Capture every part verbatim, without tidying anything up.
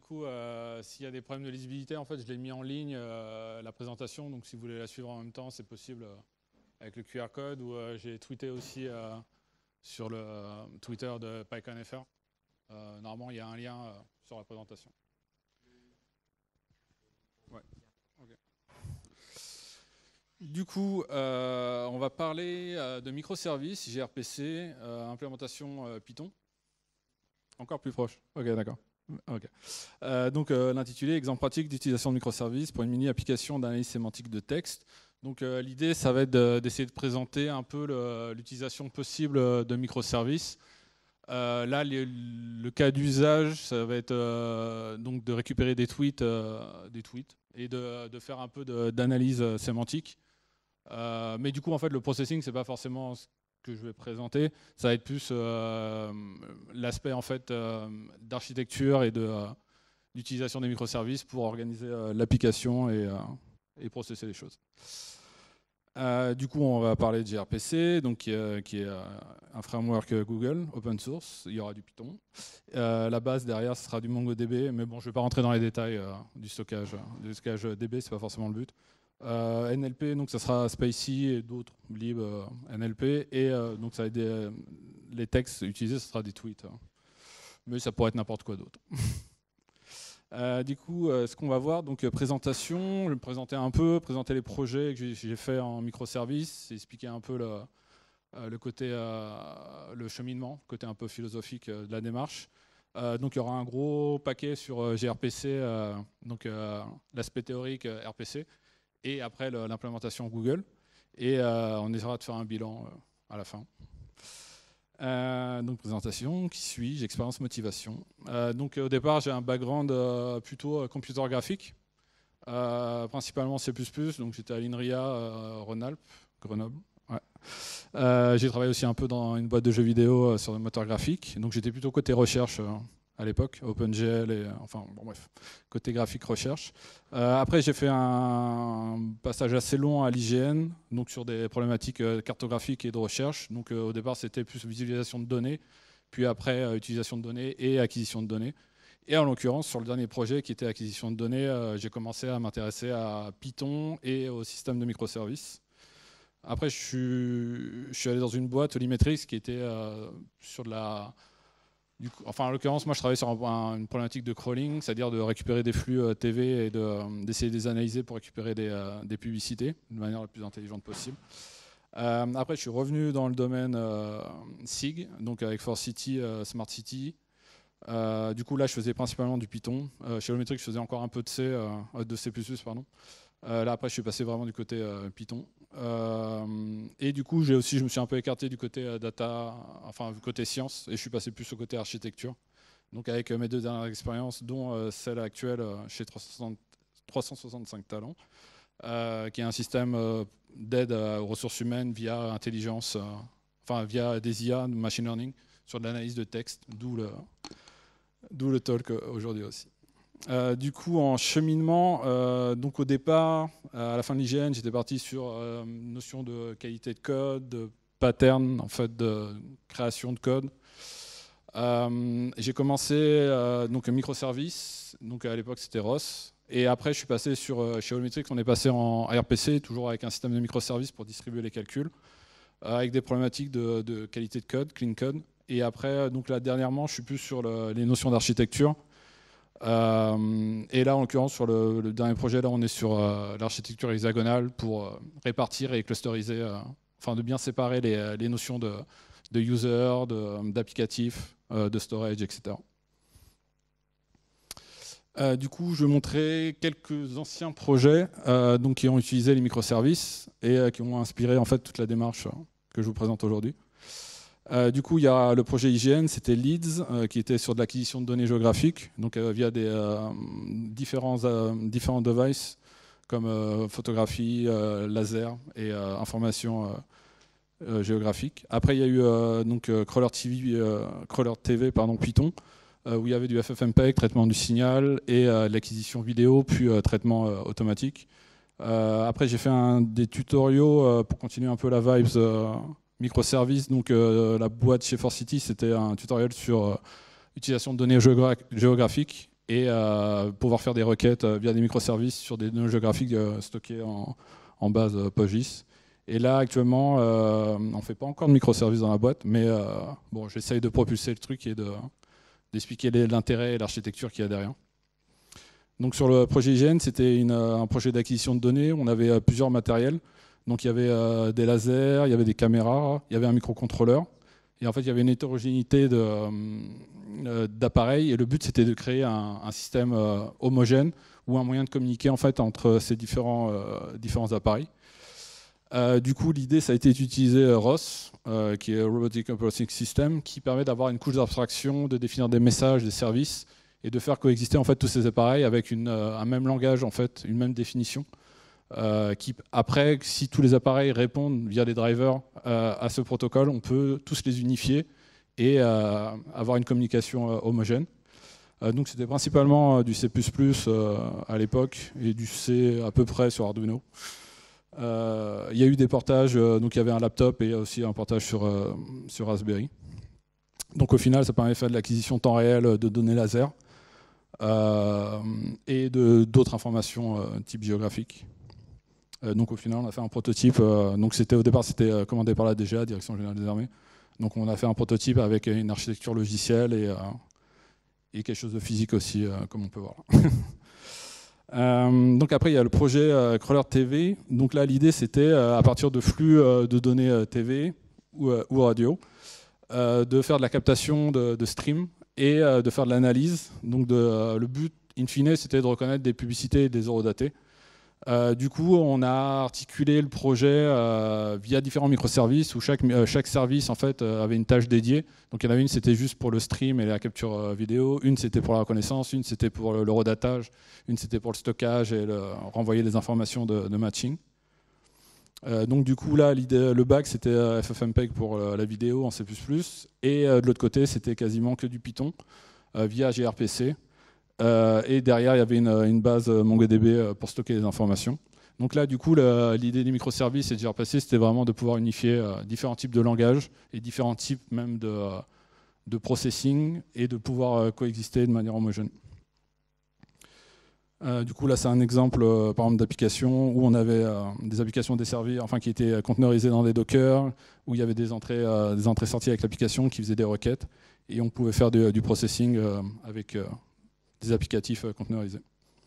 coup, euh, s'il y a des problèmes de lisibilité, en fait, je l'ai mis en ligne, euh, la présentation. Donc, si vous voulez la suivre en même temps, c'est possible euh, avec le Q R code. Ou euh, j'ai tweeté aussi euh, sur le euh, Twitter de PyConFR. Euh, normalement, il y a un lien euh, sur la présentation. Ouais. Okay. Du coup, euh, on va parler euh, de microservices, gRPC, euh, implémentation euh, Python. Encore plus proche. Ok, d'accord. Okay. Euh, donc euh, l'intitulé exemple pratique d'utilisation de microservices pour une mini application d'analyse sémantique de texte. Donc euh, l'idée, ça va être d'essayer de, de présenter un peu l'utilisation possible de microservices. Euh, là, les, le cas d'usage, ça va être euh, donc de récupérer des tweets, euh, des tweets et de, de faire un peu d'analyse sémantique. Euh, mais du coup, en fait, le processing, c'est pas forcément ce que je vais présenter. Ça va être plus euh, l'aspect en fait euh, d'architecture et de euh, l'utilisation des microservices pour organiser euh, l'application et, euh, et processer les choses. Euh, du coup, on va parler de gRPC, donc qui est, qui est euh, un framework Google, open source. Il y aura du Python. Euh, la base derrière, ce sera du MongoDB, mais bon, je ne vais pas rentrer dans les détails euh, du stockage. Du stockage D B, c'est pas forcément le but. Euh, N L P, donc ça sera Spacy et d'autres libs euh, N L P, et euh, donc ça va être des, euh, les textes utilisés, ce sera des tweets, hein. Mais ça pourrait être n'importe quoi d'autre. Euh, du coup, euh, ce qu'on va voir, donc euh, présentation, je vais me présenter un peu, présenter les projets que j'ai fait en microservices, expliquer un peu le, euh, le côté, euh, le cheminement, le côté un peu philosophique euh, de la démarche. Euh, donc il y aura un gros paquet sur euh, gRPC, euh, donc euh, l'aspect théorique euh, R P C, et après l'implémentation Google. Et euh, on essaiera de faire un bilan euh, à la fin. Euh, donc présentation, qui suis-je, expérience, motivation. Euh, donc au départ j'ai un background euh, plutôt euh, computer graphique, euh, principalement C plus plus, donc j'étais à l'INRIA euh, Rhône-Alpes, Grenoble. Ouais. Euh, j'ai travaillé aussi un peu dans une boîte de jeux vidéo euh, sur le moteur graphique, donc j'étais plutôt côté recherche euh, à l'époque, OpenGL, et, enfin bon bref, côté graphique recherche. Euh, après j'ai fait un passage assez long à l'I G N, donc sur des problématiques euh, cartographiques et de recherche. Donc euh, au départ c'était plus visualisation de données, puis après euh, utilisation de données et acquisition de données. Et en l'occurrence sur le dernier projet qui était acquisition de données, euh, j'ai commencé à m'intéresser à Python et au système de microservices. Après je suis, je suis allé dans une boîte, Olimetrix, qui était euh, sur de la... Du coup, enfin, en l'occurrence, moi je travaillais sur un, un, une problématique de crawling, c'est-à-dire de récupérer des flux euh, T V et d'essayer de, euh, de les analyser pour récupérer des, euh, des publicités de manière la plus intelligente possible. Euh, après, je suis revenu dans le domaine euh, S I G, donc avec ForCity, euh, Smart City. Euh, du coup, là, je faisais principalement du Python. Euh, chez Olometric, je faisais encore un peu de C, euh, de C plus plus, pardon. Euh, là, après, je suis passé vraiment du côté euh, Python. Euh, et du coup, j'ai aussi, je me suis un peu écarté du côté euh, data, enfin du côté science, et je suis passé plus au côté architecture. Donc avec euh, mes deux dernières expériences, dont euh, celle actuelle euh, chez trois cent soixante-cinq Talents, euh, qui est un système euh, d'aide aux ressources humaines via intelligence, euh, enfin via des I A, machine learning, sur de l'analyse de texte, d'où le, d'où le talk aujourd'hui aussi. Euh, du coup, en cheminement, euh, donc au départ, à la fin de l'I G N, j'étais parti sur euh, une notion de qualité de code, de pattern, en fait, de création de code. Euh, j'ai commencé euh, donc microservices, donc à l'époque c'était R O S, et après je suis passé sur euh, chez Olometric, on est passé en R P C, toujours avec un système de microservices pour distribuer les calculs, euh, avec des problématiques de, de qualité de code, clean code. Et après, donc là dernièrement, je suis plus sur le, les notions d'architecture. Euh, et là, en l'occurrence, sur le, le dernier projet, là, on est sur euh, l'architecture hexagonale pour euh, répartir et clusteriser, euh, enfin de bien séparer les, les notions de, de user, d'applicatif, euh, de storage, et cetera. Euh, du coup, je vais montrer quelques anciens projets euh, donc, qui ont utilisé les microservices et euh, qui ont inspiré en fait toute la démarche euh, que je vous présente aujourd'hui. Euh, du coup, il y a le projet I G N, c'était Leads, euh, qui était sur de l'acquisition de données géographiques, donc euh, via des euh, différents, euh, différents devices comme euh, photographie, euh, laser et euh, information euh, euh, géographique. Après, il y a eu euh, donc euh, Crawler T V, euh, Crawler T V pardon, Python, euh, où il y avait du F F mpeg, traitement du signal et euh, l'acquisition vidéo, puis euh, traitement euh, automatique. Euh, après, j'ai fait un, des tutoriaux euh, pour continuer un peu la vibes. Euh, microservices, donc euh, la boîte chez ForCity, c'était un tutoriel sur euh, utilisation de données géogra géographiques et euh, pouvoir faire des requêtes euh, via des microservices sur des données géographiques euh, stockées en, en base euh, PostGIS. Et là, actuellement, euh, on ne fait pas encore de microservices dans la boîte, mais euh, bon, j'essaye de propulser le truc et d'expliquer de, l'intérêt et l'architecture qu'il y a derrière. Donc sur le projet I G N, c'était un projet d'acquisition de données. On avait euh, plusieurs matériels. Donc il y avait euh, des lasers, il y avait des caméras, il y avait un microcontrôleur. Et en fait, il y avait une hétérogénéité d'appareils. Et le but, c'était de créer un, un système euh, homogène ou un moyen de communiquer en fait, entre ces différents, euh, différents appareils. Euh, du coup, l'idée, ça a été d'utiliser euh, R O S, euh, qui est Robotic Operating System, qui permet d'avoir une couche d'abstraction, de définir des messages, des services, et de faire coexister en fait, tous ces appareils avec une, euh, un même langage, en fait, une même définition. Euh, qui, après, si tous les appareils répondent via des drivers euh, à ce protocole, on peut tous les unifier et euh, avoir une communication euh, homogène. Euh, donc c'était principalement euh, du C plus plus euh, à l'époque et du C à peu près sur Arduino. Euh, il y a eu des portages, euh, donc il y avait un laptop et aussi un portage sur, euh, sur Raspberry. Donc au final, ça permet de faire de l'acquisition temps réel de données laser euh, et d'autres informations euh, type géographique. Euh, donc au final, on a fait un prototype. Euh, donc c'était au départ, c'était euh, commandé par la D G A, Direction Générale des Armées. Donc on a fait un prototype avec une architecture logicielle et, euh, et quelque chose de physique aussi, euh, comme on peut voir. euh, donc après, il y a le projet euh, Crawler T V. Donc là, l'idée, c'était euh, à partir de flux euh, de données euh, T V ou, euh, ou radio, euh, de faire de la captation de, de stream et euh, de faire de l'analyse. Donc de, euh, le but, in fine, c'était de reconnaître des publicités et des horodatées. Euh, du coup, on a articulé le projet euh, via différents microservices où chaque, euh, chaque service en fait, euh, avait une tâche dédiée. Donc il y en avait une, c'était juste pour le stream et la capture euh, vidéo, une c'était pour la reconnaissance, une c'était pour le, le redatage, une c'était pour le stockage et le, renvoyer les informations de, de matching. Euh, donc du coup là, le bac c'était euh, FFmpeg pour euh, la vidéo en C plus plus et euh, de l'autre côté c'était quasiment que du Python euh, via gRPC. Euh, et derrière, il y avait une, une base MongoDB pour stocker les informations. Donc là, du coup, l'idée des microservices et de gRPC, c'était vraiment de pouvoir unifier euh, différents types de langages et différents types même de, euh, de processing et de pouvoir euh, coexister de manière homogène. Euh, du coup, là, c'est un exemple, euh, par exemple, d'application où on avait euh, des applications desservies, enfin, qui étaient conteneurisées dans des Docker, où il y avait des entrées, euh, des entrées-sorties avec l'application qui faisaient des requêtes, et on pouvait faire du, du processing euh, avec euh, des applicatifs conteneurisés.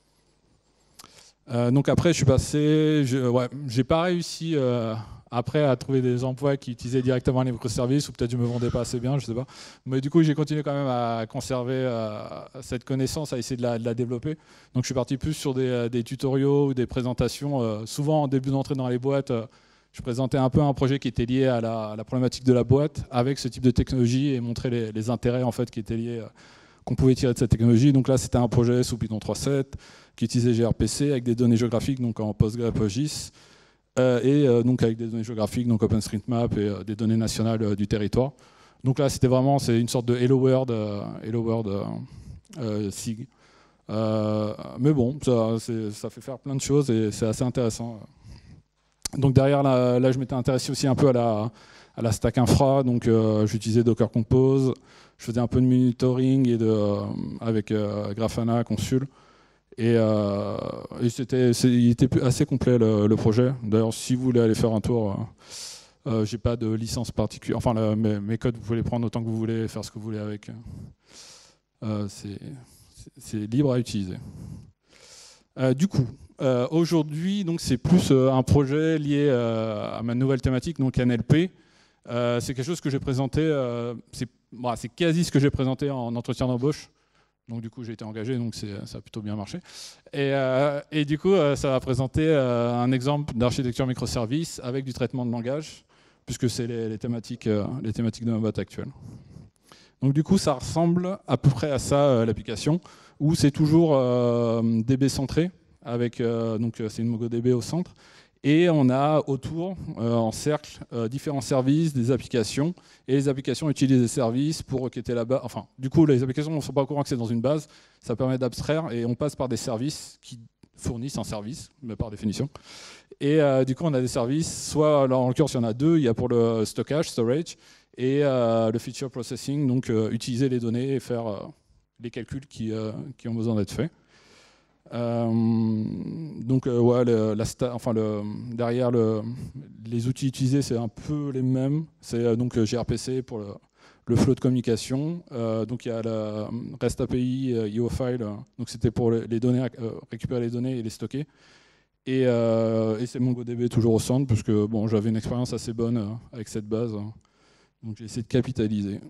Euh, donc après, je suis passé, je, ouais, j'ai pas réussi euh, après à trouver des emplois qui utilisaient directement les microservices, ou peut-être je me vendais pas assez bien, je sais pas. Mais du coup, j'ai continué quand même à conserver euh, cette connaissance, à essayer de la, de la développer. Donc je suis parti plus sur des, des tutoriaux ou des présentations. Euh, souvent, en début d'entrée dans les boîtes, euh, je présentais un peu un projet qui était lié à la, à la problématique de la boîte avec ce type de technologie et montrer les, les intérêts en fait qui étaient liés. Euh, qu'on pouvait tirer de cette technologie. Donc là, c'était un projet sous Python trois point sept qui utilisait gRPC avec des données géographiques, donc en PostgreSQL, PostGIS, euh, et euh, donc avec des données géographiques, donc OpenStreetMap et euh, des données nationales euh, du territoire. Donc là, c'était vraiment c'est une sorte de Hello World, euh, Hello World euh, euh, S I G. Euh, mais bon, ça, ça fait faire plein de choses et c'est assez intéressant. Donc derrière, là, là je m'étais intéressé aussi un peu à la, à la stack infra, donc euh, j'utilisais Docker Compose. Je faisais un peu de monitoring et de, euh, avec euh, Grafana, Consul. Et, euh, et c'était, il était assez complet le, le projet. D'ailleurs, si vous voulez aller faire un tour, euh, euh, j'ai pas de licence particulière. Enfin, le, mes, mes codes, vous pouvez les prendre autant que vous voulez, faire ce que vous voulez avec. Euh, c'est libre à utiliser. Euh, du coup, euh, aujourd'hui, donc c'est plus euh, un projet lié euh, à ma nouvelle thématique, donc N L P. Euh, c'est quelque chose que j'ai présenté. Euh, c'est Bon, c'est quasi ce que j'ai présenté en entretien d'embauche. Donc du coup, j'ai été engagé, donc ça a plutôt bien marché. Et, euh, et du coup, euh, ça va présenter euh, un exemple d'architecture microservice avec du traitement de langage, puisque c'est les, les, thématiques, euh, les thématiques de ma boîte actuelle. Donc du coup, ça ressemble à peu près à ça, euh, l'application, où c'est toujours euh, D B centré, avec euh, donc c'est une MongoDB au centre. Et on a autour, euh, en cercle, euh, différents services, des applications. Et les applications utilisent des services pour requêter la base. Enfin, du coup, les applications ne sont pas au courant que c'est dans une base. Ça permet d'abstraire et on passe par des services qui fournissent un service, mais par définition. Et euh, du coup, on a des services, soit, là, en l'occurrence, il y en a deux. Il y a pour le stockage, storage, et euh, le feature processing, donc euh, utiliser les données et faire, euh, les calculs qui, euh, qui ont besoin d'être faits. Euh, donc euh, ouais, le, la sta enfin le, derrière le, les outils utilisés c'est un peu les mêmes. C'est euh, donc gRPC pour le, le flow de communication. Euh, donc il y a la REST A P I, euh, I O File. Euh, donc c'était pour les, les données, euh, récupérer les données et les stocker. Et, euh, et c'est MongoDB toujours au centre parce que bon, j'avais une expérience assez bonne euh, avec cette base. Donc j'ai essayé de capitaliser.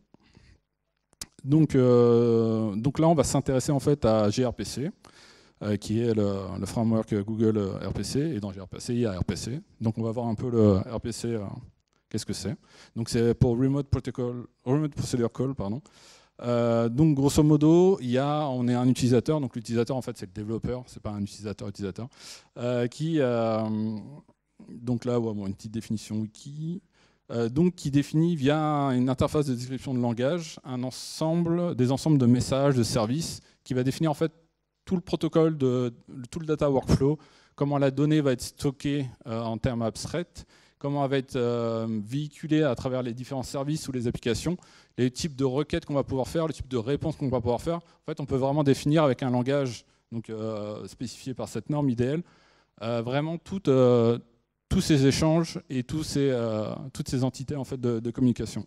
Donc, euh, donc là on va s'intéresser en fait à gRPC. Euh, qui est le, le framework Google R P C, et dans gRPC, il y a R P C. Donc on va voir un peu le R P C, euh, qu'est-ce que c'est. Donc c'est pour Remote, Protocol, Remote Procedure Call. Pardon. Euh, donc grosso modo, il y a, on est un utilisateur, donc l'utilisateur en fait c'est le développeur, c'est pas un utilisateur utilisateur, euh, qui, euh, donc là, ouais, bon, une petite définition wiki, euh, donc qui définit via une interface de description de langage un ensemble, des ensembles de messages, de services, qui va définir en fait tout le protocole, de, tout le data workflow, comment la donnée va être stockée euh, en termes abstraits, comment elle va être euh, véhiculée à travers les différents services ou les applications, les types de requêtes qu'on va pouvoir faire, les types de réponses qu'on va pouvoir faire. En fait, on peut vraiment définir avec un langage donc, euh, spécifié par cette norme I D L, euh, vraiment tout, euh, tous ces échanges et tous ces, euh, toutes ces entités en fait, de, de communication.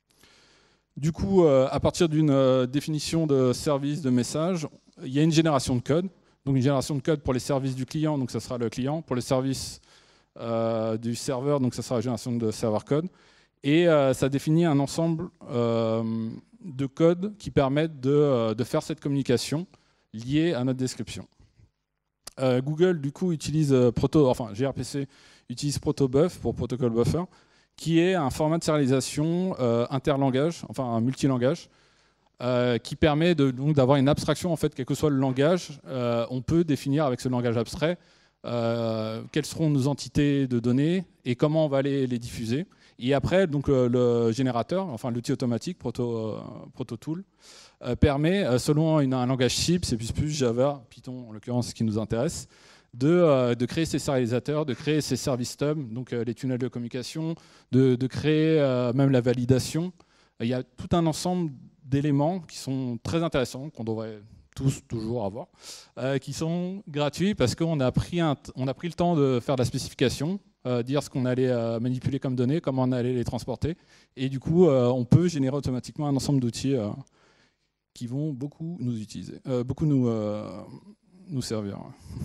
Du coup, euh, à partir d'une euh, définition de service, de message, il y a une génération de code. Donc une génération de code pour les services du client, donc ça sera le client. Pour les services euh, du serveur, donc ça sera la génération de serveur code. Et euh, ça définit un ensemble euh, de codes qui permettent de, euh, de faire cette communication liée à notre description. Euh, Google, du coup, utilise euh, Proto, enfin gRPC utilise protobuf pour protocol buffer, qui est un format de serialisation euh, interlangage, enfin un multilangage, euh, qui permet d'avoir une abstraction, en fait, quel que soit le langage, euh, on peut définir avec ce langage abstrait euh, quelles seront nos entités de données et comment on va les, les diffuser. Et après, donc, euh, le générateur, enfin l'outil automatique, Proto, euh, ProtoTool, euh, permet, euh, selon une, un langage cible, C plus plus, Java, Python en l'occurrence, ce qui nous intéresse, De, euh, de créer ces serialisateurs, de créer ces service stubs, donc euh, les tunnels de communication, de, de créer euh, même la validation. Il y a tout un ensemble d'éléments qui sont très intéressants, qu'on devrait tous toujours avoir, euh, qui sont gratuits parce qu'on a pris, un, on a pris le temps de faire de la spécification, euh, dire ce qu'on allait euh, manipuler comme données, comment on allait les transporter, et du coup euh, on peut générer automatiquement un ensemble d'outils euh, qui vont beaucoup nous utiliser, euh, beaucoup nous, euh, nous servir.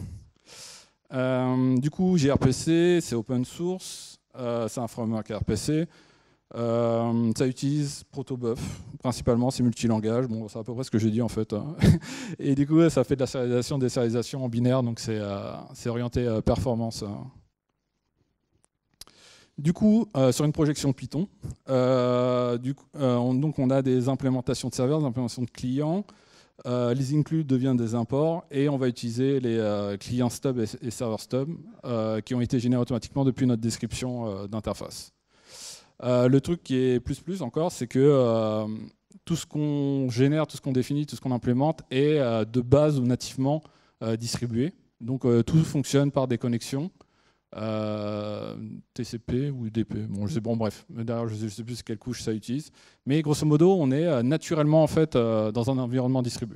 Euh, du coup, gRPC, c'est open source, euh, c'est un framework R P C. Euh, ça utilise protobuf, principalement, c'est multilangage. Bon, c'est à peu près ce que j'ai dit en fait. Et du coup, ça fait de la serialisation, des serialisations en binaire, donc c'est euh, orienté euh, performance. Du coup, euh, sur une projection Python, euh, du coup, euh, on, donc on a des implémentations de serveurs, des implémentations de clients. Euh, les includes deviennent des imports et on va utiliser les euh, clients stub et, et serveurs stub euh, qui ont été générés automatiquement depuis notre description euh, d'interface. Euh, le truc qui est plus plus encore, c'est que euh, tout ce qu'on génère, tout ce qu'on définit, tout ce qu'on implémente est euh, de base ou nativement euh, distribué. Donc euh, tout fonctionne par des connexions. Euh, T C P ou U D P, bon, je sais, bon bref, d'ailleurs je ne sais plus quelle couche ça utilise, mais grosso modo on est euh, naturellement en fait euh, dans un environnement distribué.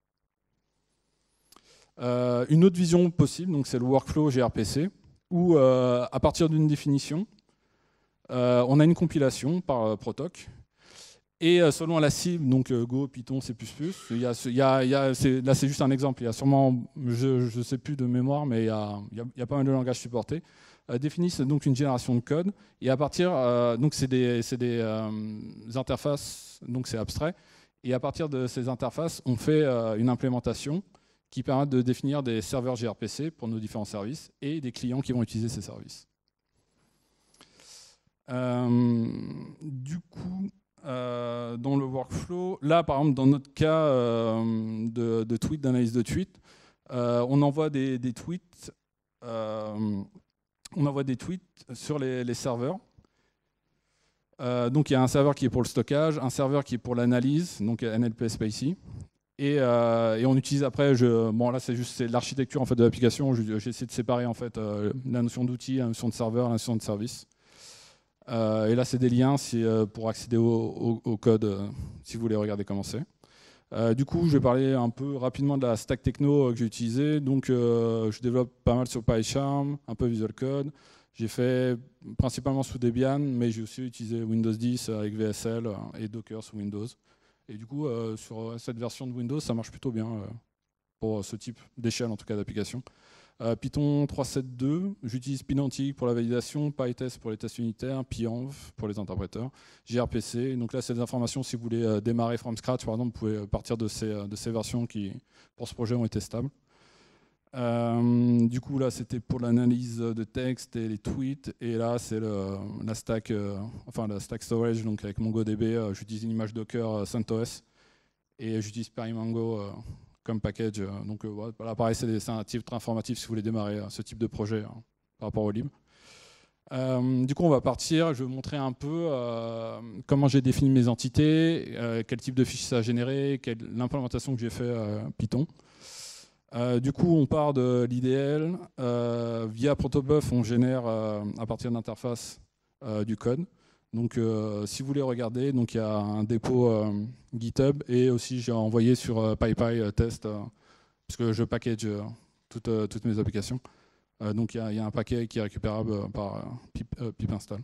Euh, une autre vision possible, donc c'est le workflow gRPC, où euh, à partir d'une définition, euh, on a une compilation par euh, Protoc. Et euh, selon la cible, donc euh, Go, Python, C plus plus, il y a, il y a, il y a, là c'est juste un exemple, il y a sûrement, je ne sais plus de mémoire, mais il y a, il y a, il y a pas mal de langages supportés, euh, définissent donc une génération de code, et à partir, euh, donc c'est des, des euh, interfaces, donc c'est abstrait, et à partir de ces interfaces, on fait euh, une implémentation qui permet de définir des serveurs gRPC pour nos différents services, et des clients qui vont utiliser ces services. Euh, du coup, Euh, dans le workflow, là par exemple dans notre cas euh, de, de tweet, d'analyse de tweet, euh, on envoie des, des tweets, euh, on envoie des tweets sur les, les serveurs. Euh, donc il y a un serveur qui est pour le stockage, un serveur qui est pour l'analyse, donc N L P Spacy, et, euh, et on utilise après, je, bon là c'est juste l'architecture en fait de l'application. J'ai essayé de séparer en fait euh, la notion d'outil, la notion de serveur, la notion de service. Euh, et là, c'est des liens si, euh, pour accéder au, au, au code, euh, si vous voulez regarder comment c'est. Euh, du coup, je vais parler un peu rapidement de la stack techno que j'ai utilisée. Donc, euh, je développe pas mal sur PyCharm, un peu Visual Code. J'ai fait principalement sous Debian, mais j'ai aussi utilisé Windows dix avec V S L et Docker sous Windows. Et du coup, euh, sur cette version de Windows, ça marche plutôt bien euh, pour ce type d'échelle, en tout cas d'application. Euh, Python trois point sept deux, j'utilise Pydantic pour la validation, PyTest pour les tests unitaires, Pyenv pour les interpréteurs, gRPC. Donc là, c'est des informations, si vous voulez euh, démarrer from scratch, par exemple, vous pouvez partir de ces, de ces versions qui, pour ce projet, ont été stables. Euh, du coup, là, c'était pour l'analyse de texte et les tweets. Et là, c'est la stack, euh, enfin la stack storage, donc avec MongoDB, euh, j'utilise une image Docker euh, CentOS et j'utilise Perimango euh, comme package. Donc euh, voilà, pareil, c'est un titre informatif si vous voulez démarrer ce type de projet hein, par rapport au lib. Euh, du coup, on va partir. Je vais vous montrer un peu euh, comment j'ai défini mes entités, euh, quel type de fichier ça a généré, l'implémentation que j'ai fait euh, Python. Euh, du coup, on part de l'I D L. Euh, via Protobuf, on génère euh, à partir d'interface euh, du code. Donc, euh, si vous voulez regarder, donc il y a un dépôt euh, GitHub et aussi j'ai envoyé sur euh, PyPy euh, test euh, puisque je package euh, toutes, euh, toutes mes applications. Euh, donc, il y, y a un paquet qui est récupérable euh, par euh, pip, euh, pip install.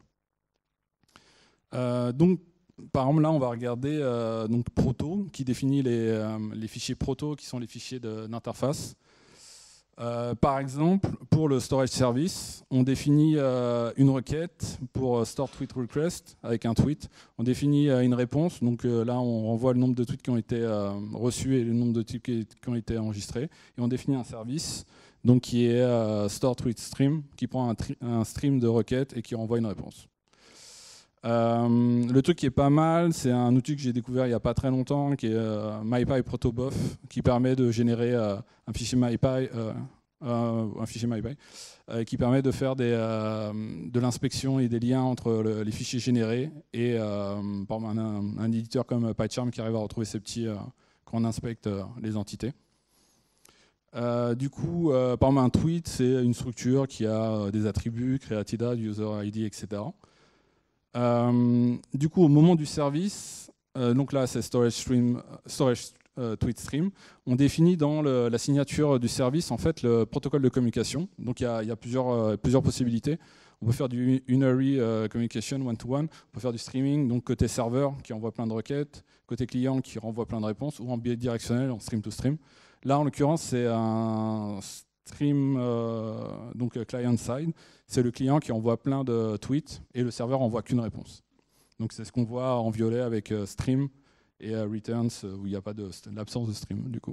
Euh, donc, par exemple, là, on va regarder euh, donc Proto, qui définit les, euh, les fichiers Proto, qui sont les fichiers d'interface. Euh, par exemple, pour le storage service, on définit euh, une requête pour euh, store tweet request avec un tweet. On définit euh, une réponse. Donc euh, là, on renvoie le nombre de tweets qui ont été euh, reçus et le nombre de tweets qui, qui ont été enregistrés. Et on définit un service donc, qui est euh, store tweet stream, qui prend un, un stream de requêtes et qui renvoie une réponse. Euh, le truc qui est pas mal, c'est un outil que j'ai découvert il n'y a pas très longtemps, qui est euh, MyPy Protobuf, qui permet de générer euh, un fichier MyPy, euh, euh, un fichier MyPy, euh, qui permet de faire des, euh, de l'inspection et des liens entre le, les fichiers générés et euh, par exemple, un, un éditeur comme PyCharm qui arrive à retrouver ces petits euh, quand on inspecte euh, les entités. Euh, du coup, euh, par exemple, un tweet, c'est une structure qui a des attributs, creatida, user I D, et cetera. Euh, du coup, au moment du service, euh, donc là c'est storage stream, storage euh, tweet stream, on définit dans le, la signature du service en fait le protocole de communication. Donc il y a, il y a plusieurs, euh, plusieurs possibilités. On peut faire du unary euh, communication one-to-one, on peut faire du streaming, donc côté serveur qui envoie plein de requêtes, côté client qui renvoie plein de réponses, ou en bidirectionnel, en stream-to-stream. Là en l'occurrence c'est un stream, euh, donc client-side. C'est le client qui envoie plein de tweets et le serveur envoie qu'une réponse. Donc c'est ce qu'on voit en violet avec euh, stream et euh, returns euh, où il n'y a pas de l'absence de stream du coup.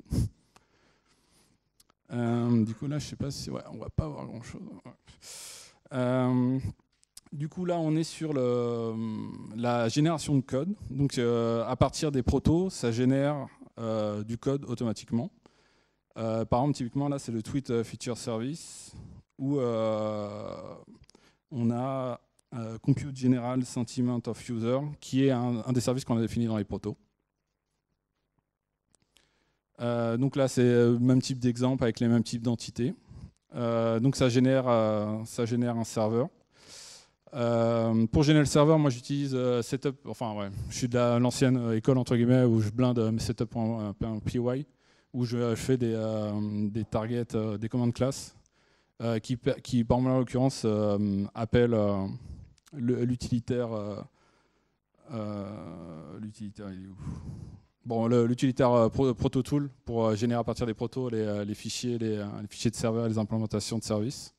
Euh, du coup là je sais pas si ouais, on va pas avoir grand chose. Ouais. Euh, du coup là on est sur le, la génération de code. Donc euh, à partir des protos, ça génère euh, du code automatiquement. Euh, par exemple typiquement là c'est le tweet feature service où euh, on a euh, Compute General Sentiment of User, qui est un, un des services qu'on a défini dans les protos. Euh, donc là, c'est le même type d'exemple avec les mêmes types d'entités. Euh, donc ça génère, euh, ça génère un serveur. Euh, pour générer le serveur, moi j'utilise euh, setup, enfin ouais, je suis de l'ancienne euh, école entre guillemets où je blinde euh, mes setup.py, où je, je fais des, euh, des targets, euh, des commandes classes. Euh, qui, qui, par exemple, en l'occurrence, euh, appelle euh, l'utilitaire. Euh, euh, l'utilitaire, il est où ? Bon, l'utilitaire euh, pro, ProtoTool pour euh, générer à partir des protos les, euh, les fichiers, les, euh, les fichiers de serveur, les implémentations de services.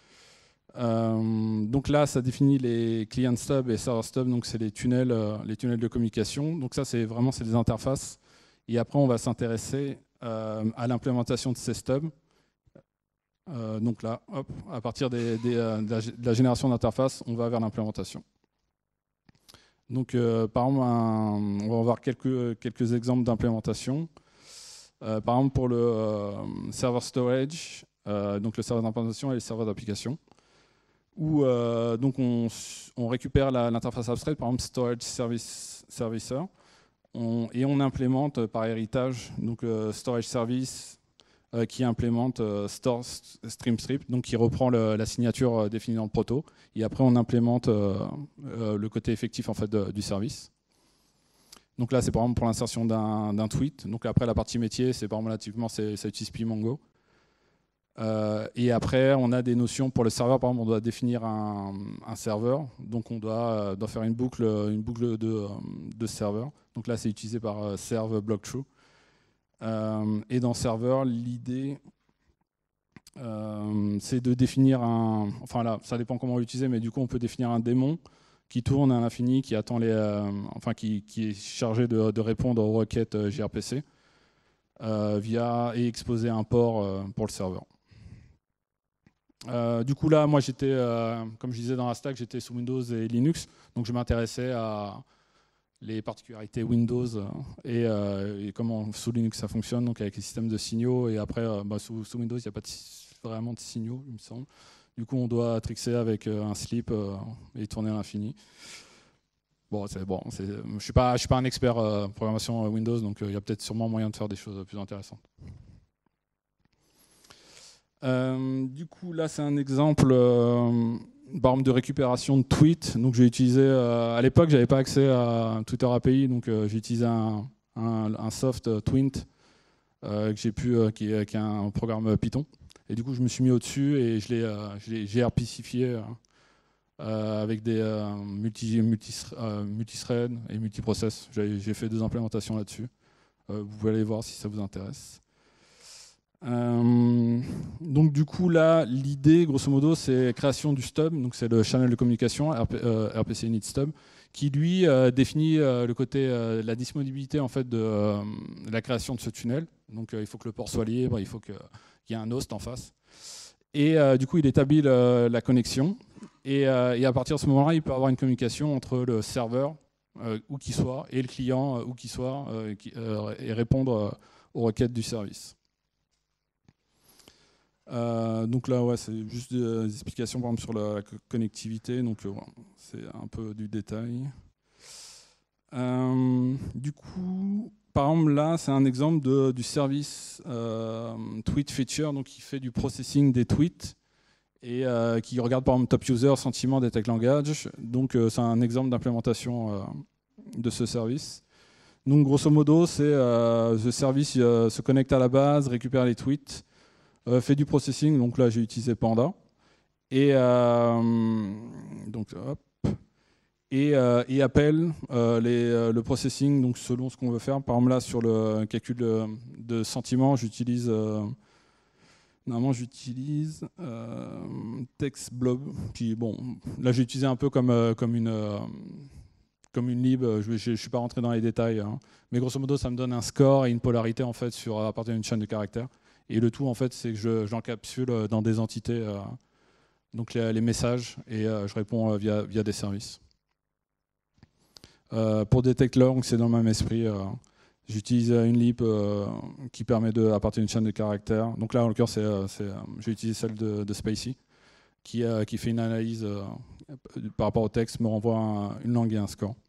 Euh, donc là, ça définit les client stubs et server stubs, donc c'est les tunnels, euh, les tunnels de communication. Donc ça, c'est vraiment c'est des interfaces. Et après, on va s'intéresser euh, à l'implémentation de ces stubs. Euh, donc là, hop, à partir des, des, euh, de, la, de la génération d'interface, on va vers l'implémentation. Donc, euh, par exemple, un, on va voir quelques, quelques exemples d'implémentation. Euh, par exemple, pour le euh, server storage, euh, donc le serveur d'implémentation et le serveur d'application, où euh, donc on, on récupère l'interface abstraite, par exemple storage service servicer, on, et on implémente par héritage donc euh, storage service. Euh, qui implémente euh, store stream strip, donc qui reprend le, la signature euh, définie dans le proto, et après on implémente euh, euh, le côté effectif en fait de, du service. Donc là, c'est par exemple pour l'insertion d'un d'un tweet. Donc après, la partie métier, c'est par exemple là, typiquement, ça utilise Pimongo. Euh, et après, on a des notions pour le serveur. Par exemple, on doit définir un, un serveur. Donc on doit, doit faire une boucle, une boucle de, de serveur. Donc là, c'est utilisé par euh, serve block true. Euh, et dans serveur, l'idée, euh, c'est de définir un... Enfin là, ça dépend comment on l'utilise, mais du coup, on peut définir un démon qui tourne à l'infini, qui attend les, euh, enfin qui, qui est chargé de, de répondre aux requêtes gRPC euh, via et exposer un port euh, pour le serveur. Euh, du coup là, moi j'étais, euh, comme je disais dans la stack, j'étais sous Windows et Linux, donc je m'intéressais à les particularités Windows et, euh, et comment sous Linux ça fonctionne, donc avec les systèmes de signaux. Et après, euh, bah, sous, sous Windows, il n'y a pas de, vraiment de signaux, il me semble. Du coup, on doit trixer avec euh, un slip euh, et tourner à l'infini. Bon, c'est bon. Je ne suis pas, je suis pas un expert euh, programmation Windows, donc il euh, y a peut-être sûrement moyen de faire des choses plus intéressantes. Euh, du coup, là, c'est un exemple euh, par exemple, de récupération de tweets. Donc, j'ai utilisé, euh, à l'époque, j'avais pas accès à Twitter A P I, donc euh, j'ai utilisé un, un, un soft euh, Twint euh, que j'ai pu, euh, qui, qui est un programme Python. Et du coup, je me suis mis au-dessus et je l'ai euh, gRPcifié euh, euh, avec des euh, multi, multi, euh, multithread et multiprocess. J'ai fait deux implémentations là-dessus. Euh, vous pouvez aller voir si ça vous intéresse. Euh, donc du coup là, l'idée grosso modo c'est création du stub, donc c'est le channel de communication R P, euh, R P C init stub, qui lui euh, définit euh, le côté euh, la disponibilité en fait de euh, la création de ce tunnel. Donc euh, il faut que le port soit libre, il faut qu'il y ait un host en face. Et euh, du coup il établit le, la connexion et, euh, et à partir de ce moment-là il peut avoir une communication entre le serveur euh, où qu'il soit et le client euh, où qu'il soit euh, qui, euh, et répondre euh, aux requêtes du service. Euh, donc là, ouais, c'est juste des, des explications par exemple, sur la, la connectivité, donc euh, ouais, c'est un peu du détail. Euh, du coup, par exemple, là, c'est un exemple de, du service euh, tweet feature, donc qui fait du processing des tweets et euh, qui regarde par exemple top user, sentiment, detect language. Donc euh, c'est un exemple d'implémentation euh, de ce service. Donc grosso modo, c'est euh, ce service euh, se connecte à la base, récupère les tweets. Euh, fait du processing, donc là j'ai utilisé Panda, et, euh, donc, hop, et, euh, et appelle euh, les, euh, le processing donc selon ce qu'on veut faire. Par exemple là sur le calcul de, de sentiment, j'utilise euh, normalement j'utilise euh, TextBlob, qui bon là j'ai utilisé un peu comme, euh, comme une euh, comme une lib, je ne suis pas rentré dans les détails, hein, mais grosso modo ça me donne un score et une polarité en fait sur, à partir d'une chaîne de caractères. Et le tout, en fait, c'est que je, je l'encapsule dans des entités, euh, donc les, les messages, et euh, je réponds euh, via, via des services. Euh, pour detect long, c'est dans le même esprit. Euh, J'utilise une lib euh, qui permet de, à partir d'une chaîne de caractères. Donc là, en l'occurrence, euh, j'ai utilisé celle de, de Spacey, qui, euh, qui fait une analyse euh, par rapport au texte, me renvoie un, une langue et un score.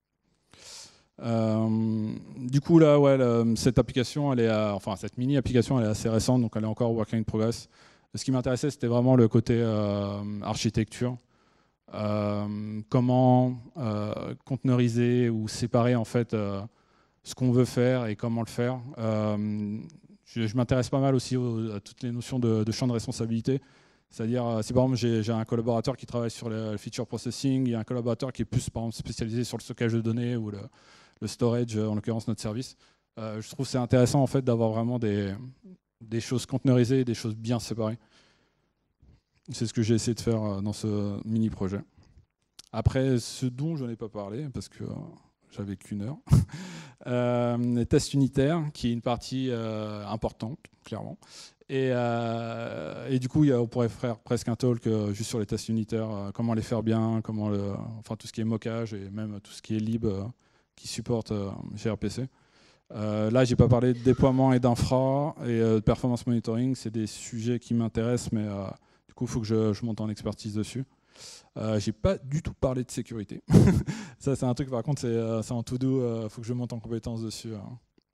Euh, du coup là, ouais, là, cette application, elle est, à, enfin cette mini application, elle est assez récente, donc elle est encore working in progress. Ce qui m'intéressait, c'était vraiment le côté euh, architecture, euh, comment euh, conteneuriser ou séparer en fait euh, ce qu'on veut faire et comment le faire. Euh, je je m'intéresse pas mal aussi aux, à toutes les notions de, de champ de responsabilité. C'est-à-dire, si par exemple j'ai un collaborateur qui travaille sur le feature processing, il y a un collaborateur qui est plus par exemple, spécialisé sur le stockage de données ou le, le storage, en l'occurrence notre service. Euh, je trouve que c'est intéressant en fait d'avoir vraiment des, des choses conteneurisées et des choses bien séparées. C'est ce que j'ai essayé de faire dans ce mini projet. Après, ce dont je n'ai pas parlé, parce que j'avais qu'une heure, euh, les tests unitaires, qui est une partie euh, importante, clairement. Et, euh, et du coup, y a, on pourrait faire presque un talk euh, juste sur les tests unitaires, euh, comment les faire bien, comment le, enfin tout ce qui est mockage et même tout ce qui est lib euh, qui supporte euh, gRPC. Euh, là, j'ai pas parlé de déploiement et d'infra et euh, de performance monitoring. C'est des sujets qui m'intéressent, mais euh, du coup, il faut que je, je monte en expertise dessus. Euh, j'ai pas du tout parlé de sécurité. Ça, c'est un truc, par contre, c'est euh, en to do. Il euh, faut que je monte en compétence dessus. Hein.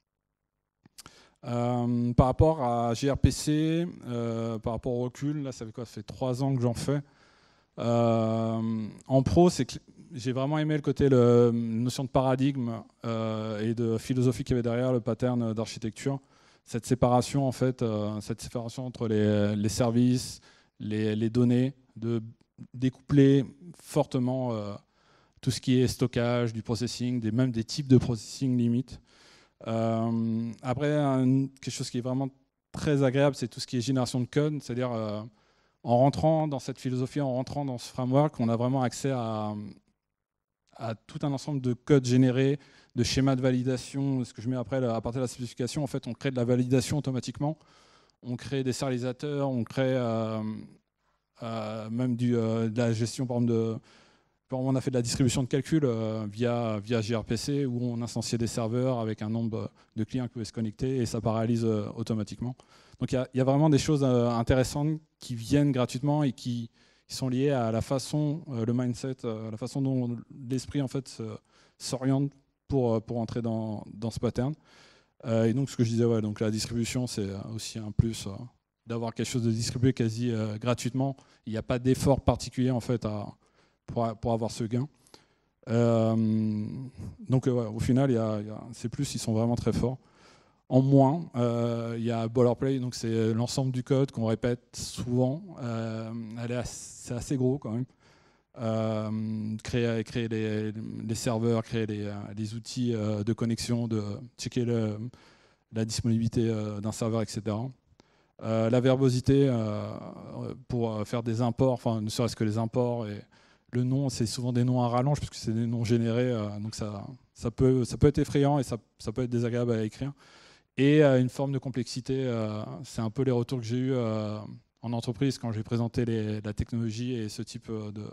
Euh, par rapport à gRPC, euh, par rapport au recul, là, ça fait quoi? Ça fait trois ans que j'en fais. Euh, en pro, c'est j'ai vraiment aimé le côté, le, la notion de paradigme euh, et de philosophie qu'il y avait derrière le pattern d'architecture. Cette séparation, en fait, euh, cette séparation entre les, les services, les, les données, de découpler fortement euh, tout ce qui est stockage, du processing, des, même des types de processing limite. Euh, après, un, quelque chose qui est vraiment très agréable, c'est tout ce qui est génération de code, c'est-à-dire euh, en rentrant dans cette philosophie, en rentrant dans ce framework, on a vraiment accès à, à tout un ensemble de codes générés, de schémas de validation. Ce que je mets après, à partir de la simplification, en fait, on crée de la validation automatiquement, on crée des serialisateurs, on crée euh, euh, même du, euh, de la gestion, par exemple, de... On a fait de la distribution de calcul euh, via, via gRPC où on instanciait des serveurs avec un nombre de clients qui pouvaient se connecter et ça paralyse euh, automatiquement. Donc il y, y a vraiment des choses euh, intéressantes qui viennent gratuitement et qui, qui sont liées à la façon, euh, le mindset, euh, la façon dont l'esprit en fait s'oriente pour, pour entrer dans, dans ce pattern. Euh, et donc ce que je disais, ouais, donc la distribution c'est aussi un plus euh, d'avoir quelque chose de distribué quasi euh, gratuitement. Il n'y a pas d'effort particulier en fait à Pour, pour avoir ce gain. Euh, donc euh, ouais, au final, il y a, il y a, ces plus, ils sont vraiment très forts. En moins, euh, il y a boilerplate, donc c'est l'ensemble du code qu'on répète souvent. Euh, elle est assez, c'est assez gros quand même. Euh, créer créer les, les serveurs, créer les, les outils euh, de connexion, de checker le, la disponibilité euh, d'un serveur, et cetera. Euh, la verbosité euh, pour faire des imports, enfin ne serait-ce que les imports et le nom, c'est souvent des noms à rallonge puisque c'est des noms générés, euh, donc ça, ça, peut, ça peut être effrayant et ça, ça peut être désagréable à écrire. Et euh, une forme de complexité, euh, c'est un peu les retours que j'ai eus euh, en entreprise quand j'ai présenté les, la technologie et ce type de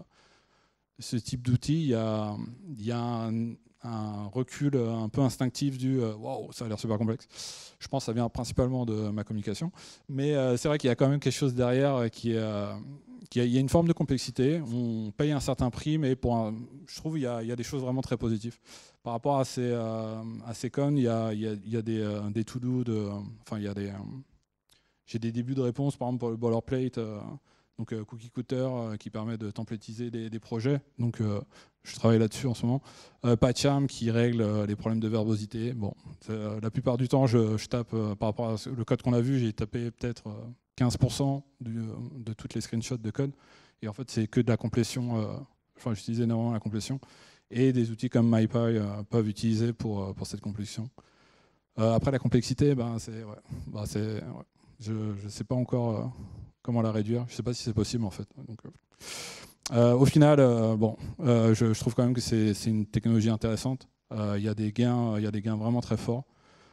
ce type d'outils. Il y a, il y a un, un recul un peu instinctif du euh, waouh, ça a l'air super complexe. Je pense que ça vient principalement de ma communication, mais euh, c'est vrai qu'il y a quand même quelque chose derrière qui est euh, Il y a une forme de complexité, on paye un certain prix, mais pour un, je trouve qu'il y, a, il y a des choses vraiment très positives. Par rapport à ces, euh, à ces cons, il y a, il y a, il y a des, euh, des to-do, de, enfin il y a des, euh, j'ai des débuts de réponse, par exemple pour le boilerplate, euh, donc euh, cookie cutter euh, qui permet de templatiser des, des projets. Donc euh, je travaille là-dessus en ce moment. Euh, PyCharm qui règle euh, les problèmes de verbosité. Bon, euh, la plupart du temps, je, je tape euh, par rapport au code qu'on a vu, j'ai tapé peut-être euh, quinze pour cent du, de toutes les screenshots de code. Et en fait, c'est que de la complétion. Euh, enfin, j'utilise énormément la complétion. Et des outils comme MyPy euh, peuvent utiliser pour, euh, pour cette complétion. Euh, après, la complexité, ben, c'est, ouais, ben, c'est, ouais. je ne sais pas encore euh, comment la réduire. Je ne sais pas si c'est possible, en fait. Donc, euh, euh, au final, euh, bon, euh, je, je trouve quand même que c'est, c'est une technologie intéressante. Euh, Il y a des gains, il y a des gains vraiment très forts.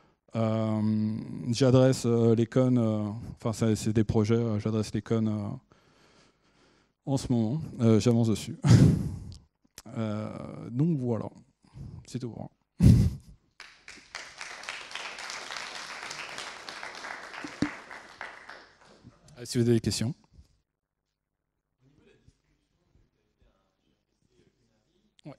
Euh, j'adresse euh, les cons, euh, enfin c'est, c'est des projets, euh, j'adresse les cons euh, en ce moment, euh, j'avance dessus. euh, donc voilà, c'est tout. Si vous avez des questions. Ouais.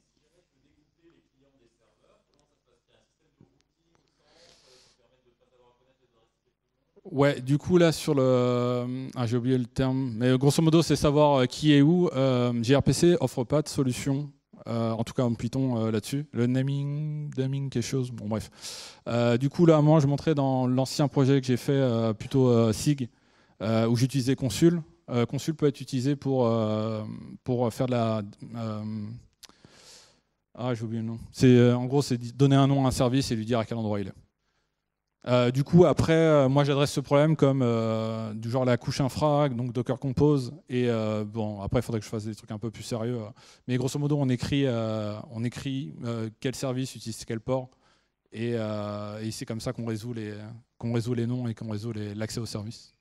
Ouais, du coup là sur le, ah, j'ai oublié le terme, mais grosso modo c'est savoir qui est où. Euh, gRPC offre pas de solution, euh, en tout cas en Python euh, là-dessus. Le naming, naming quelque chose, bon bref. Euh, du coup là, moi je montrais dans l'ancien projet que j'ai fait euh, plutôt euh, SIG, euh, où j'utilisais Consul. Euh, Consul peut être utilisé pour euh, pour faire de la euh, ah j'ai oublié le nom. C'est euh, en gros c'est donner un nom à un service et lui dire à quel endroit il est. Euh, du coup, après, euh, moi j'adresse ce problème comme euh, du genre la couche infra, donc Docker Compose. Et euh, bon, après, il faudrait que je fasse des trucs un peu plus sérieux. Euh. Mais grosso modo, on écrit, euh, on écrit euh, quel service utilise quel port. Et, euh, et c'est comme ça qu'on résout les, qu'on résout les noms et qu'on résout les, l'accès au service.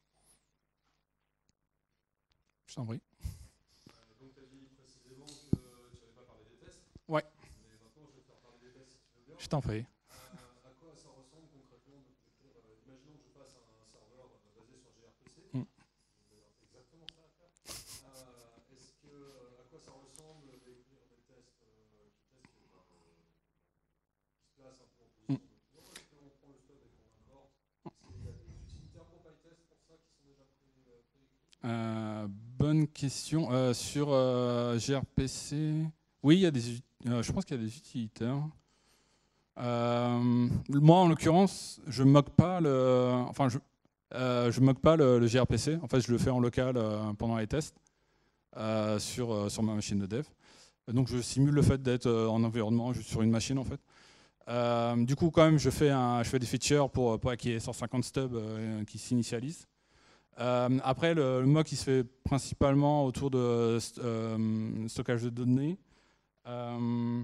Je t'en prie. Donc, tu as dit précisément que tu n'avais pas parlé des tests. Ouais. Mais maintenant, je vais te faire parler des tests si tu veux bien. Je t'en prie. À, à quoi ça ressemble concrètement de, euh, imaginons que je fasse un serveur basé sur gRPC. Mm. Exactement ça à faire. Euh, est-ce que, à quoi ça ressemble d'écrire des tests euh, qui testent, enfin, euh, qui se placent un peu en position de client. Est-ce qu'on prend le stock et qu'on importe? Est-ce qu'il y a des utilitaires pour PyTest pour ça qui sont déjà préécrits? Euh, bonne question. Euh, sur euh, gRPC, Oui, il y a des, euh, je pense qu'il y a des utilitaires. Euh, moi, en l'occurrence, je moque pas le, enfin, je, euh, je moque pas le, le gRPC. En fait, je le fais en local euh, pendant les tests euh, sur euh, sur ma machine de dev. Donc, je simule le fait d'être euh, en environnement juste sur une machine, en fait. Euh, du coup, quand même, je fais un, je fais des features pour pour qu'il y ait cent cinquante stubs euh, qui s'initialisent. Euh, après, le, le mock, il se fait principalement autour de euh, stockage de données. Euh,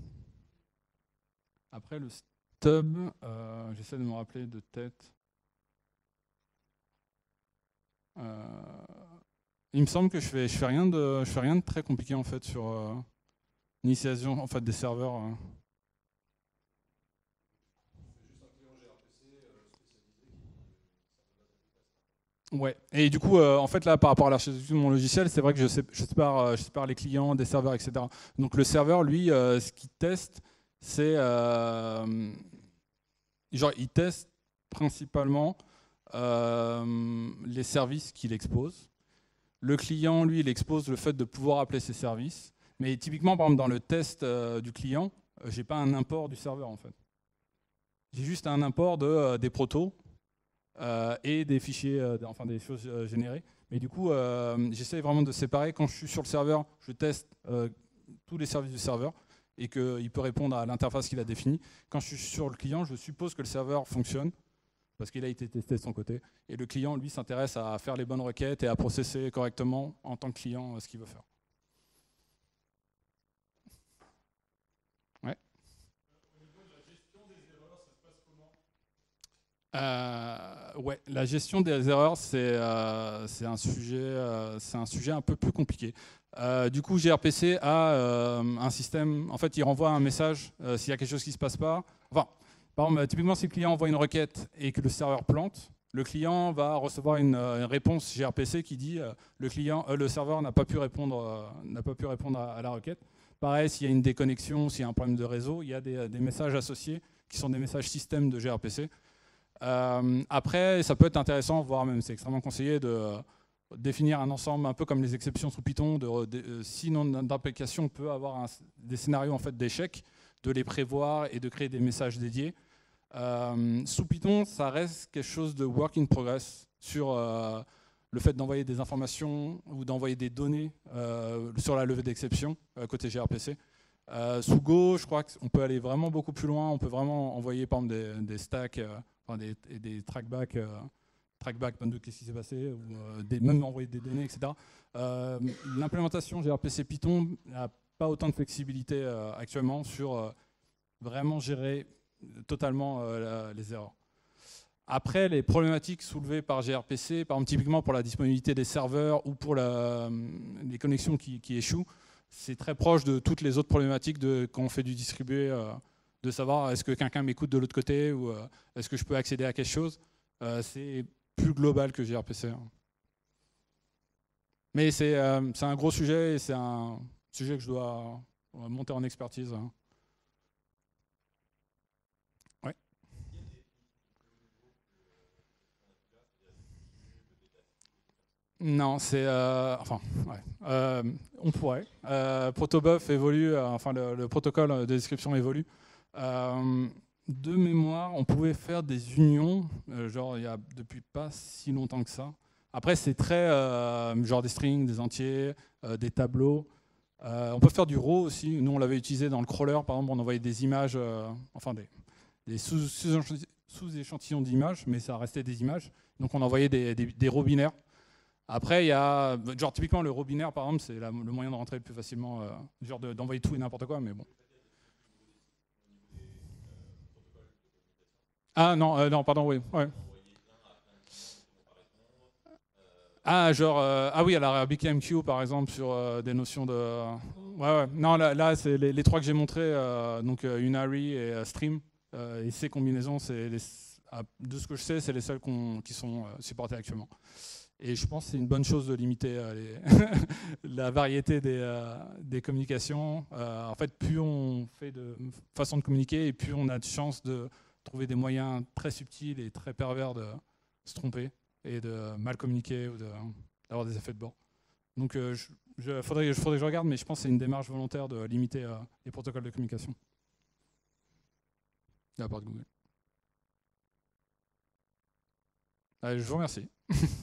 Après le stub, euh, j'essaie de me rappeler de tête. Euh, il me semble que je fais, je fais rien de, je fais rien de très compliqué en fait sur euh, l'initialisation en fait des serveurs. euh. Ouais. Et du coup, euh, en fait là, par rapport à l'architecture de mon logiciel, c'est vrai que je, sais, je sépare, euh, je sépare les clients des serveurs, et cetera. Donc le serveur, lui, euh, ce qu'il teste, c'est euh, genre il teste principalement euh, les services qu'il expose. Le client, lui, il expose le fait de pouvoir appeler ses services. Mais typiquement, par exemple, dans le test euh, du client, euh, j'ai pas un import du serveur en fait. J'ai juste un import de, euh, des protos euh, et des fichiers, euh, enfin des choses euh, générées. Mais du coup, euh, j'essaie vraiment de séparer. Quand je suis sur le serveur, je teste euh, tous les services du serveur et qu'il peut répondre à l'interface qu'il a définie. Quand je suis sur le client, je suppose que le serveur fonctionne parce qu'il a été testé de son côté. Et le client, lui, s'intéresse à faire les bonnes requêtes et à processer correctement en tant que client ce qu'il veut faire. Ouais. Euh, ouais, la gestion des erreurs, c'est euh, c'est un sujet, euh, c'est un sujet un peu plus compliqué. Euh, du coup, gRPC a euh, un système. En fait, il renvoie un message euh, s'il y a quelque chose qui se passe pas. Enfin, par exemple, typiquement, si le client envoie une requête et que le serveur plante, le client va recevoir une, une réponse gRPC qui dit euh, le client, euh, le serveur n'a pas pu répondre, euh, n'a pas pu répondre à, à la requête. Pareil, s'il y a une déconnexion, s'il y a un problème de réseau, il y a des, des messages associés qui sont des messages système de gRPC. Euh, après, ça peut être intéressant, voire même c'est extrêmement conseillé de euh, définir un ensemble un peu comme les exceptions sous Python. De, de, euh, si nom d'application peut avoir un, des scénarios en fait d'échecs, de les prévoir et de créer des messages dédiés. Euh, sous Python, ça reste quelque chose de work in progress sur euh, le fait d'envoyer des informations ou d'envoyer des données euh, sur la levée d'exception euh, côté gRPC. Euh, sous Go, je crois qu'on peut aller vraiment beaucoup plus loin. On peut vraiment envoyer par exemple des, des stacks, euh, enfin des, des trackbacks, euh, trackback, qu'est-ce qui s'est passé, ou euh, des, même envoyer des données, et cetera. Euh, L'implémentation gRPC Python n'a pas autant de flexibilité euh, actuellement sur euh, vraiment gérer totalement euh, la, les erreurs. Après, les problématiques soulevées par gRPC, par exemple typiquement pour la disponibilité des serveurs ou pour la, les connexions qui, qui échouent, c'est très proche de toutes les autres problématiques de, quand on fait du distribué, euh, de savoir est-ce que quelqu'un m'écoute de l'autre côté ou euh, est-ce que je peux accéder à quelque chose. Euh, c'est plus global que gRPC. Hein. Mais c'est euh, un gros sujet et c'est un sujet que je dois monter en expertise. Hein. Ouais. Non, c'est euh, enfin, ouais. euh, on pourrait. Euh, Protobuf évolue, euh, enfin le, le protocole de description évolue. Euh, de mémoire, on pouvait faire des unions, euh, genre il y a depuis pas si longtemps que ça. Après, c'est très euh, genre des strings, des entiers, euh, des tableaux. Euh, on peut faire du raw aussi. Nous, on l'avait utilisé dans le crawler, par exemple, on envoyait des images, euh, enfin des, des sous-échantillons sous d'images, mais ça restait des images. Donc, on envoyait des, des, des raw binaires. Après, il y a, genre typiquement le raw binaire, par exemple, c'est le moyen de rentrer le plus facilement, euh, genre d'envoyer de, tout et n'importe quoi, mais bon. Ah non, euh, non, pardon, oui. Ouais. Ah, genre, euh, ah oui, à la RabbitMQ par exemple, sur euh, des notions de. Ouais, ouais. Non, là, là c'est les, les trois que j'ai montrés, euh, donc euh, Unary et euh, Stream. Euh, et ces combinaisons, les, ah, de ce que je sais, c'est les seules qui sont euh, supportées actuellement. Et je pense que c'est une bonne chose de limiter euh, les la variété des, euh, des communications. Euh, en fait, plus on fait de façons de communiquer, et plus on a de chances de trouver des moyens très subtils et très pervers de se tromper et de mal communiquer ou d'avoir de, des effets de bord. Donc euh, je, Il faudrait, faudrait que je regarde, mais je pense que c'est une démarche volontaire de limiter euh, les protocoles de communication de la part de Google. Allez, je vous remercie.